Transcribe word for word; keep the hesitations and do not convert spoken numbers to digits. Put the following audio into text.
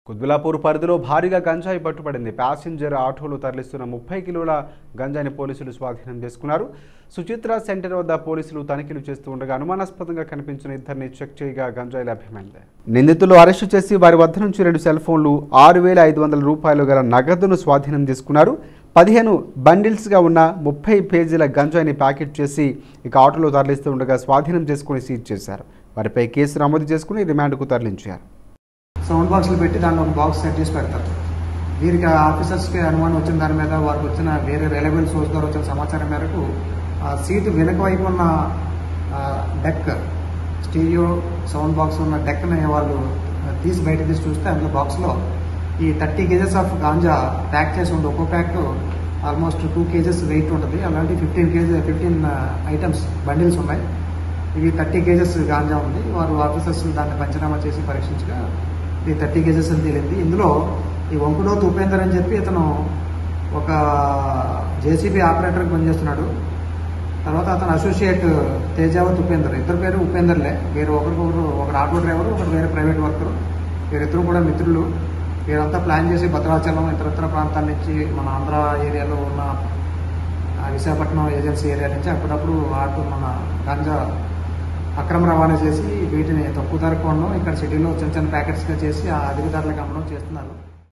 కుత్బుల్లాపూర్ పరిధిలో భారీగా గంజాయి పట్టుబడింది. ప్యాసింజర్ ఆటోలు తరలిస్తున్న ముప్పై కిలోల గంజాయిని పోలీసులు స్వాధీనం చేసుకున్నారు. సుచిత్ర సెంటర్ వద్ద పోలీసులు తనిఖీలు చేస్తూ ఉండగా అనుమానాస్పదంగా కనిపించిన ఇద్దరిని చెక్ చేయగా గంజాయి లభ్యమైంది. నిందితులు అరెస్టు చేసి వారి వద్ద నుంచి రెండు సెల్ ఫోన్లు, ఆరు వేల ఐదు వందల రూపాయలు గల నగదును స్వాధీనం చేసుకున్నారు. పదిహేను బండిల్స్గా ఉన్న ముప్పై పేజీల గంజాయిని ప్యాకెట్ చేసి ఇక ఆటోలో తరలిస్తూ ఉండగా స్వాధీనం చేసుకుని సీజ్ చేశారు. వారిపై కేసు నమోదు చేసుకుని రిమాండ్కు తరలించారు. సౌండ్ బాక్స్లు పెట్టి దాంట్లో ఒక బాక్స్ సెట్ చేసి పెడతారు. వీరికి ఆఫీసర్స్కి అనుమానం వచ్చిన దాని మీద వారికి వచ్చిన వేరే రిలవెంట్ సోర్స్ ద్వారా వచ్చిన సమాచారం మేరకు ఆ సీటు వెనుక వైపు ఉన్న డెక్, స్టీరియో సౌండ్ బాక్స్ ఉన్న డెక్ని వాళ్ళు తీసి బయట తీసి చూస్తే అందులో బాక్స్లో ఈ thirty kgs of ganja pack చేసి ఉంది. ఒక్కో pack almost two kgs weight ఉంటుంది. అలాంటి fifteen kg fifteen items bundles ఉన్నాయి. ఇవి థర్టీ కేజెస్ గాంజా ఉంది. వారు ఆఫీసర్స్ దాన్ని పంచనామా చేసి పరీక్షించగా ఇది థర్టీ కేజెస్ అని తేలింది. ఇందులో ఈ వంకుడోత్ ఉపేందర్ అని చెప్పి ఇతను ఒక జేసీబీ ఆపరేటర్కి పనిచేస్తున్నాడు. తర్వాత అతను అసోసియేట్ తేజావత్ ఉపేందర్, ఇద్దరు పేరు ఉపేందర్లే. వేరే ఒకరికొకరు, ఒకరు ఆటో డ్రైవరు, ఒకరు వేరే ప్రైవేట్ వర్కరు. వీరిద్దరు కూడా మిత్రులు. వీరంతా ప్లాన్ చేసి భద్రాచలం ఇతరత్ర ప్రాంతాల నుంచి మన ఆంధ్ర ఏరియాలో ఉన్న విశాఖపట్నం ఏజెన్సీ ఏరియా నుంచి అప్పుడప్పుడు ఆటో మన గాంజా అక్రమ రవాణా చేసి వీటిని తక్కువ ధరకు కొనడం, ఇక్కడ సిటీలో చిన్న చిన్న ప్యాకెట్స్గా చేసి ఆ అధిక ధరలకు అమ్మడం చేస్తున్నారు.